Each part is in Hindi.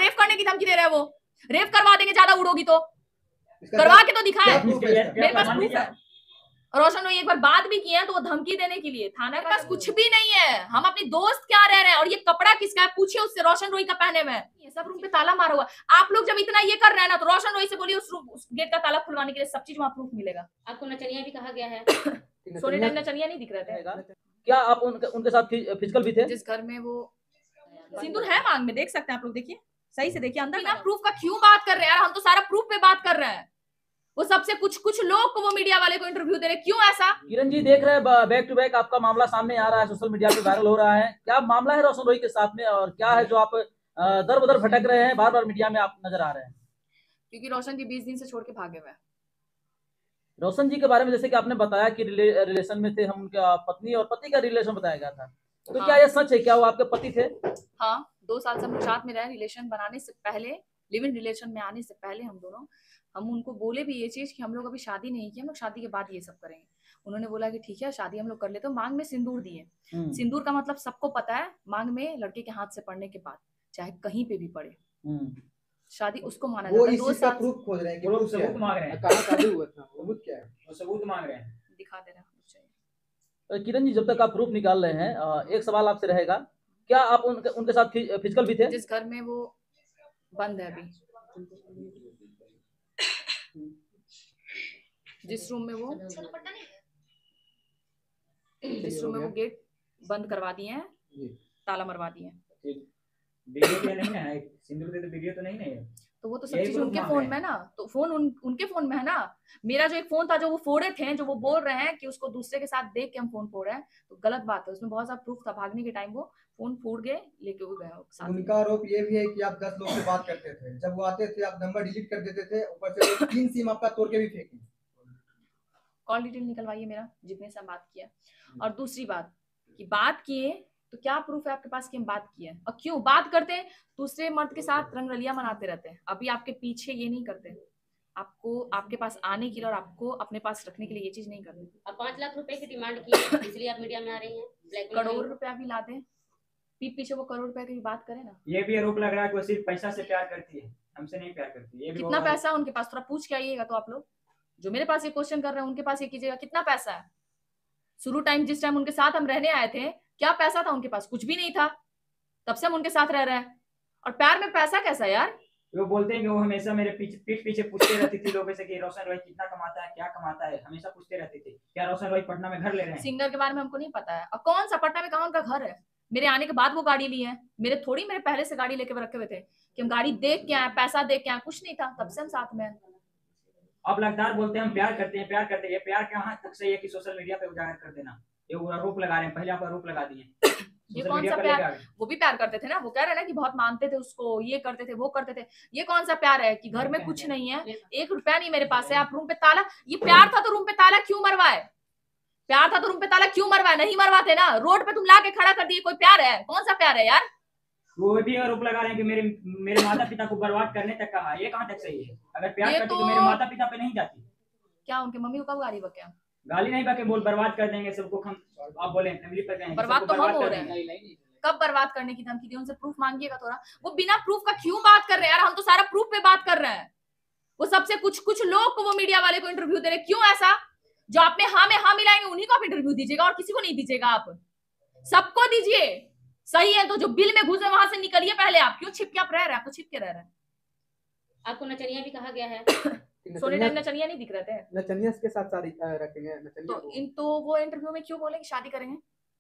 रेप करने की धमकी दे रहे हैं वो। रेप करवा देंगे ज्यादा उड़ोगी तो, करवा के तो दिखाए, मेरे पास प्रूफ है। रोशन रोई एक बार बात भी किया है तो वो धमकी देने के लिए, थाना के पास कुछ भी नहीं है। हम अपनी दोस्त क्या रह रहे हैं, और ये कपड़ा किसका है पूछिए उससे, रोशन रोई का पहने में। ये सब रूम पे ताला मारा हुआ। आप लोग जब इतना ये कर रहे हैं ना, तो रोशन रोई से बोलिए उस गेट का ताला खुलवाने के लिए, सब चीज वहां प्रूफ मिलेगा। आपको नचनिया भी कहा गया है। सोने टाइम नचनिया नहीं दिख रहे थे क्या? आप उनके साथ फिजिकल भी थे? जिस घर में वो सिंदूर है मांग में, देख सकते हैं आप लोग, देखिए सही से देखिए अंदर। बिना प्रूफ का क्यों बात कर रहे हैं यार, हम तो सारा प्रूफ पे बात कर रहे हैं। वो सबसे कुछ लोग को वो मीडिया वाले को इंटरव्यू दे रहे, क्यों ऐसा? किरण जी देख रहे हैं बैक टू बैक आपका मामला सामने आ रहा है, सोशल मीडिया पे वायरल हो रहा है। क्या मामला है रोशन रोई के साथ में, और क्या है जो आप दर बदर भटक रहे हैं, बार बार मीडिया में आप नजर आ रहे हैं? क्योंकि रोशन जी 20 दिन से छोड़ के भागे हुए हैं। रोशन जी के बारे में जैसे कि आपने बताया कि रिलेशन में थे, हम उनका पत्नी और पति का रिलेशन बताया गया था, तो क्या ये सच है? क्या वो आपके पति थे? हाँ, 2 साल से हम लोग साथ में रहे। रिलेशन बनाने से पहले, लिव इन रिलेशन में आने से पहले हम उनको बोले भी ये चीज कि हम लोग अभी शादी नहीं की, हम लोग शादी के बाद ये सब करेंगे। उन्होंने बोला कि ठीक है शादी हम लोग कर लेते हैं। मांग में सिंदूर दिए। सिंदूर का मतलब सबको पता है, मांग में लड़के के हाथ से पड़ने के बाद चाहे कहीं पे भी पड़े, शादी उसको माना जाता है। 2 साल प्रूफ खोज रहे हैं कि वो सबूत मांग रहे हैं। कहां शादी हुआ था, सबूत क्या है? वो सबूत मांग रहे हैं, दिखा दे रहे हैं। किरण जी जब तक आप प्रूफ निकाल रहे हैं, एक सवाल आपसे रहेगा, क्या आप उनके साथ फिजिकल भी थे? जिस घर में वो बंद है अभी, जिस रूम में वो गेट बंद करवा दिए हैं, ताला मरवा दिए हैं। वीडियो तो नहीं है, सिंदूर दे तो वीडियो तो नहीं है। तो वो तो सब चीज उनके फोन में है ना, तो फोन उनके फोन में है ना। मेरा जो एक फोन था जो वो फोड़े थे, जो वो बोल रहे हैं कि उसको दूसरे के साथ देख के हम फोन फोड़ रहे हैं, तो गलत बात है। उसमें बहुत सारा प्रूफ था। भागने के टाइम वो फोन फोड़ गए, लेके वो गए। उनका आरोप ये भी है कि आप 10 लोग से बात करते थे, जब वो आते थे आप नंबर डिलीट कर देते थे, ऊपर से 3 सिम आपका तोड़ के भी फेंके। कॉल डिटेल निकलवाइए मेरा, जितने से हम बात किया। और दूसरी बात कि बात किए तो क्या प्रूफ है आपके पास कि हम बात किए? और क्यों बात करते हैं? दूसरे मर्द के साथ रंगरलिया मनाते रहते हैं। अभी आपके पीछे ये नहीं करते, आपको आपके पास आने के लिए और आपको अपने पास रखने के लिए ये चीज नहीं करते। अब 5 लाख रुपए की डिमांड की है, इसलिए आप मीडिया में आ रही हैं। करोड़ रुपया भी ला दें, पीछे वो करोड़ रुपए की बात करें ना। ये भी आरोप लग रहा है कि वो सिर्फ पैसा से प्यार करती है, हमसे नहीं प्यार करती। ये भी कितना पैसा है उनके पास, थोड़ा पूछ के आइएगा। तो आप लोग जो मेरे पास ये क्वेश्चन कर रहे हैं, उनके पास ये कीजिएगा, कितना पैसा है? शुरू टाइम जिस टाइम उनके साथ हम रहने आए थे, क्या पैसा था उनके पास? कुछ भी नहीं था। तब से हम उनके साथ रह रहे हैं। और प्यार में पैसा कैसा यार? वो बोलते हैं कि वो हमेशा मेरे पीठ पीछे पूछते रहती थी लोगों से कि रोशन रॉय कितना कमाता है, क्या कमाता है, हमेशा पूछते रहते थे। क्या रोशन रॉय पटना में घर ले रहे हैं? सिंगर के बारे में हमको नहीं पता है। और कौन सा पटना में कहाँ उनका घर है? मेरे आने के बाद वो गाड़ी ली है। मेरे पहले से गाड़ी लेके रखे हुए थे कि हम गाड़ी देख के आए, पैसा देख के आए। कुछ नहीं था, तब से हम साथ में हैं। अब लगातार बोलते हैं हम प्यार करते हैं, प्यार करते हैं। ये प्यार कहाँ तक सही है कि सोशल मीडिया पे उजागर कर देना? ये आरोप लगा रहे हैं, पहले आप आरोप लगा दिए। ये कौन सा प्यार? वो भी प्यार करते थे ना, वो कह रहे हैं ना कि बहुत मानते थे उसको, ये करते थे वो करते थे। ये कौन सा प्यार है कि घर में कुछ नहीं है, 1 रुपया नहीं मेरे पास है, आप रूम पे ताला? ये प्यार था तो रूम पे ताला क्यों मरवाए? प्यार था तो रूम पे ताला क्यों मरवाए? नहीं मरवाते ना, रोड पे तुम ला के खड़ा कर दिए। कोई प्यार है? कौन सा प्यार है यार? वो भी आरोप लगा रहे हैं कि मेरे माता पिता को बर्बाद करने तक कहा। ये कहाँ तक सही है? अगर प्यार करती तो मेरे माता पिता पे नहीं जाती। क्या उनके मम्मी को कब गाली बके? गाली नहीं बके, बोल बर्बाद कर देंगे सबको। हम आप बोले फैमिली पर गए, बर्बाद तो हम हो रहे हैं। कब बर्बाद करने की धमकी दी? उनसे प्रूफ मांगिएगा थोड़ा। वो बिना प्रूफ का क्यों बात कर रहे हैं यार? हम तो सारा प्रूफ पे बात कर रहे हैं। वो सबसे कुछ लोग को वो मीडिया वाले को इंटरव्यू दे रहे, क्यों ऐसा? जो आप में हाँ मिलाएंगे उन्हीं को आप इंटरव्यू दीजिएगा, और किसी को नहीं दीजिएगा। आप सबको दीजिए। सही है तो जो बिल में घुसे वहां से निकलिए पहले। आप क्यों छिप के आप रह रहे हैं? आपको छिप के रह रहे हैं। आपको नचनिया भी कहा गया है। सोने टाइम नचनिया नहीं दिख रहे थे। नचनिया के साथ शादी रखेंगे तो वो इंटरव्यू में क्यों बोले कि शादी करेंगे?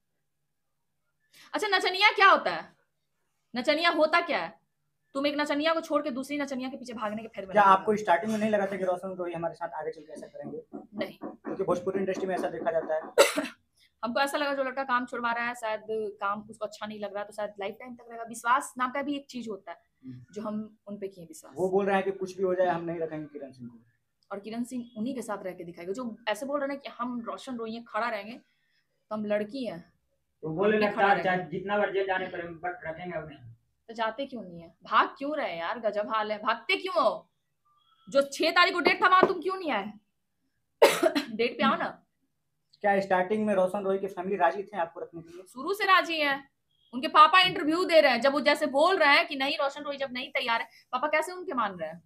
अच्छा, नचनिया क्या होता है? नचनिया होता क्या है? तुम एक नचनिया को छोड़ के दूसरी नचनिया के पीछे भागने के फेर में। क्या आपको स्टार्टिंग में नहीं लगा था कि रोशन रोई हमारे साथ आगे चल के ऐसा करेंगे? नहीं, क्योंकि भोजपुरी इंडस्ट्री में ऐसा देखा जाता है। हमको ऐसा लगा जो लड़का काम छुड़वा रहा है, शायद काम उसको अच्छा नहीं लग रहा, तो शायद लाइफ टाइम तक रहेगा। विश्वास नाम का भी एक चीज होता है जो हम उन पे किए, विश्वास। वो बोल रहे हैं कि कुछ भी हो जाए हम नहीं रखेंगे किरण सिंह को, और किरण सिंह उन्हीं के साथ रह के दिखाएगा। जो ऐसे बोल रहे हैं कि हम रोशन रोई खड़ा रहेंगे, तो हम लड़की हैं तो बोले लगता जितना बार जेल जाने पर बट रखेंगे उन्हें। तो जाते क्यों नहीं है? भाग क्यों रहे यार? गजब हाल है। भागते क्यों हो? जो 6 तारीख को डेट था वहां तुम क्यों नहीं आए? डेट पे आओ ना। क्या स्टार्टिंग में रोशन रोई की फैमिली राजी थे आपको रखने के लिए? शुरू से राजी है। उनके पापा इंटरव्यू दे रहे हैं, जब वो जैसे बोल रहे हैं कि नहीं रोशन रोही जब नहीं तैयार है, पापा कैसे उनके मान रहे हैं?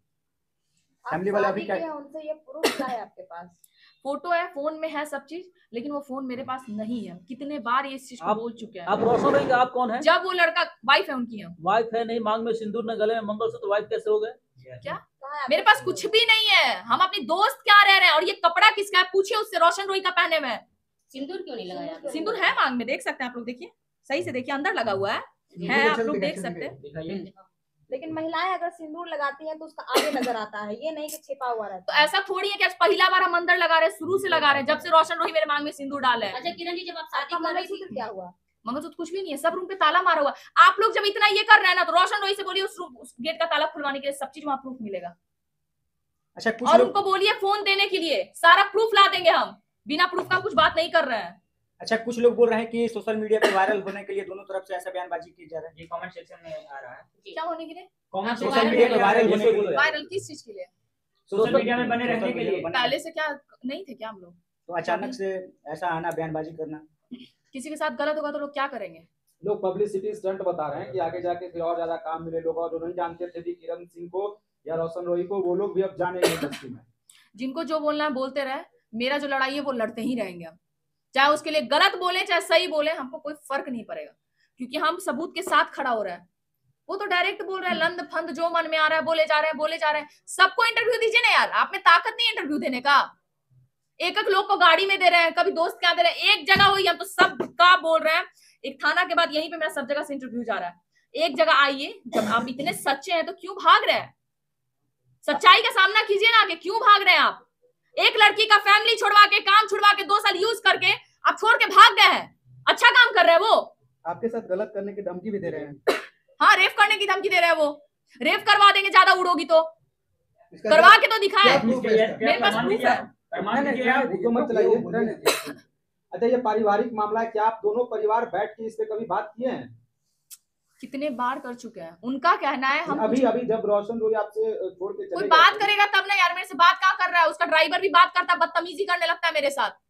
फैमिली वाले अभी क्या उनसे ये प्रूफ क्या है आपके पास? फोटो है, फोन में है सब चीज, लेकिन वो फोन मेरे पास नहीं है। कितने बार ये इस चीज को बोल चुके हैं। आप रोशन रोही का आप कौन है? जब वो लड़का वाइफ है उनकी, है वाइफ है, नहीं मांग में सिंदूर न गले में मंगलसूत्र, वाइफ कैसे हो गए? क्या? मेरे पास कुछ भी नहीं है, हम अपनी दोस्त क्या रह रहे हैं। और ये कपड़ा किसका है पूछिए उससे, रोशन रोही का पहने में। सिंदूर क्यों नहीं लगाया आपने? सिंदूर है मांग में, देख सकते हैं आप लोग, देखिए सही से देखिए, अंदर लगा हुआ है आप लोग देख सकते हैं। दिखाइए। लेकिन महिलाएं अगर सिंदूर लगाती हैं तो उसका आगे नजर आता है, ये नहीं कि छिपा हुआ तो रहता है। ऐसा थोड़ी है कि आज पहला बार हम अंदर लगा रहे हैं, शुरू से लगा रहे हैं, जब से रोशन रोही मेरे मांग में सिंदूर डाले हैं। अच्छा किरण जी, जब आप शादी आपका कर रही थी, मंगलसूत्र क्या हुआ? मंगलसूत्र कुछ भी नहीं है, सब रूम पे ताला मारा हुआ। आप लोग जब इतना ये कर रहे हैं ना, तो रोशन रोही से बोलिए उस गेट का ताला खुलवाने के लिए, सब चीज वहां प्रूफ मिलेगा। अच्छा कुछ और लोग उनको बोलिए फोन देने के लिए, सारा प्रूफ ला देंगे हम। बिना प्रूफ का कुछ बात नहीं कर रहे हैं। अच्छा कुछ लोग बोल रहे हैं कि सोशल मीडिया पे वायरल होने के लिए दोनों तरफ से ऐसा बयानबाजी की जा रहा है। ये कमेंट सेक्शन में आ रहा है। क्या होने के लिए? कमेंट सोशल सेक्शन मीडिया पे में वायरल होने के बोलो लिए, यार। वायरल किस चीज के लिए? सोशल मीडिया में बने रहने के लिए। पहले से क्या नहीं थे क्या हम लोग? तो अचानक से ऐसा आना, बयानबाजी करना, किसी के साथ गलत होगा तो लोग क्या करेंगे? लोग पब्लिसिटी स्टंट बता रहे हैं कि आगे जाके फिर और ज्यादा काम मिले। लोग और जो नहीं जानते थे भी किरण सिंह को या रोशन रोही को, वो लोग भी अब जानेंगे इंडस्ट्री में। जिनको जो बोलना है बोलते रहे, मेरा जो लड़ाई है वो लड़ते ही रहेंगे हम। चाहे उसके लिए गलत बोले चाहे सही बोले, हमको कोई फर्क नहीं पड़ेगा, क्योंकि हम सबूत के साथ खड़ा हो रहा है। वो तो डायरेक्ट बोल रहा है, लंद फंद जो मन में आ रहा है बोले जा रहे हैं। सबको इंटरव्यू दीजिए ना यार, आप में ताकत नहीं इंटरव्यू देने का। एक एक लोग को गाड़ी में दे रहे हैं, कभी दोस्त क्या दे रहे हैं, एक जगह हुई हम तो सब का बोल रहे हैं। एक थाना के बाद यहीं पे मेरा सब जगह से इंटरव्यू जा रहा है। एक जगह आइए, जब आप इतने सच्चे हैं तो क्यों भाग रहे हैं? सच्चाई का सामना कीजिए ना, कि क्यों भाग रहे हैं आप? एक लड़की का फैमिली छुड़वा के, काम छुड़वा के, 2 साल यूज करके आप छोड़ के भाग गए हैं। अच्छा काम कर रहे हैं वो। आपके साथ गलत करने की धमकी भी दे रहे हैं। हाँ, रेप करने की धमकी दे रहे हैं वो। रेप करवा देंगे ज्यादा उड़ोगी तो, इसका करवा के तो दिखाए। क्या proof है इसका? मेरे पास प्रूफ है। प्रमाण नहीं, दीजिए आप। वीडियो मत चलाइए, रहने दीजिए। अच्छा ये पारिवारिक मामला है, क्या आप दोनों परिवार बैठ के इस पे कभी बात किए हैं? कितने बार कर चुके हैं। उनका कहना है हम अभी अभी जब रोशन रोही आपसे छोड़ के कोई चले बात गए, करेगा तब ना यार। मेरे से बात क्या कर रहा है? उसका ड्राइवर भी बात करता है, बदतमीजी करने लगता है मेरे साथ।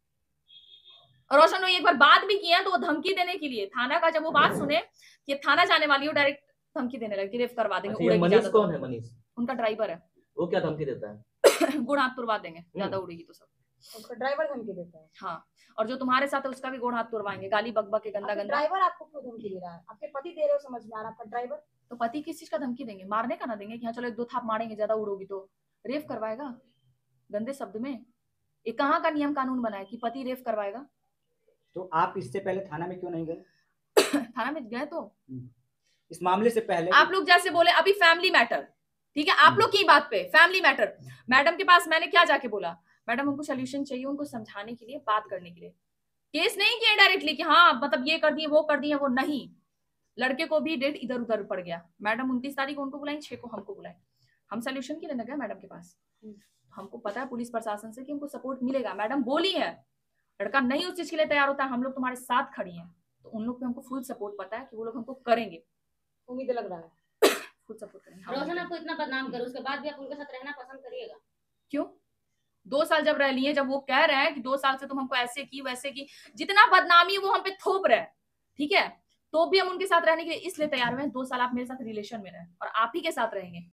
और रोशन रोही एक बार बात भी किया तो वो धमकी देने के लिए, थाना का जब वो बात सुने कि थाना जाने वाली हो, डायरेक्ट धमकी देने लगे, रेप करवा देंगे। अच्छा, ये उड़ेगी मनीष ज्यादा तो। कौन है? मनीष उनका ड्राइवर है। वो क्या धमकी देता है? गुण हाथ तुड़वा देंगे ज्यादा उड़ेगी तो सब। उसका ड्राइवर धमकी देता है। हाँ, और जो तुम्हारे साथ है उसका भी गुण हाथ तुड़वाएंगे, गाली बकबक के गंदा आपके गंदा। ड्राइवर आपको क्यों धमकी दे रहा है? आपके पति दे रहे हो समझ में आ रहा है, आपका ड्राइवर। तो पति किस चीज का धमकी देंगे? मारने का ना देंगे कि हाँ चलो 1-2 थाप मारेंगे, ज्यादा उड़ोगी तो। रेप करवाएगा गंदे शब्द में। ये कहाँ का नियम कानून बना है कि पति रेप करवाएगा? तो आप इससे पहले थाना में क्यों नहीं गए? थाना में गए तो इस मामले से पहले आप लोग जैसे बोले अभी फैमिली मैटर, ठीक है, आप लोग की बात पे फैमिली मैटर। मैडम के पास मैंने क्या जाके बोला, मैडम हमको सोल्यूशन चाहिए, उनको समझाने के लिए, बात करने के लिए। केस नहीं किया डायरेक्टली कि हाँ मतलब ये कर दिए वो कर दिए, वो नहीं। लड़के को भी डेट इधर उधर पड़ गया। मैडम 29 तारीख को उनको बुलाई, 6 को हमको बुलाई। हम सोल्यूशन के लिए न गए मैडम के पास। हमको पता है पुलिस प्रशासन से कि हमको सपोर्ट मिलेगा। मैडम बोली है, लड़का नहीं उस चीज के लिए तैयार होता है, हम लोग तुम्हारे साथ खड़ी हैं। तो उन लोग पे हमको फुल सपोर्ट पता है कि वो लोग हमको करेंगे, उम्मीद लग रहा है फुल सपोर्ट करेंगे। रोशन आपको इतना बदनाम करे, उसके बाद भी आप उनके साथ रहना पसंद करिएगा? क्यों? 2 साल जब रह लिए, जब वो कह रहे हैं कि 2 साल से तुम हमको ऐसे की वैसे की, जितना बदनामी वो हम पे थोप रहे हैं, ठीक है, तो भी हम उनके साथ रहने के लिए इसलिए तैयार हुए हैं। 2 साल आप मेरे साथ रिलेशन में रहे और आप ही के साथ रहेंगे।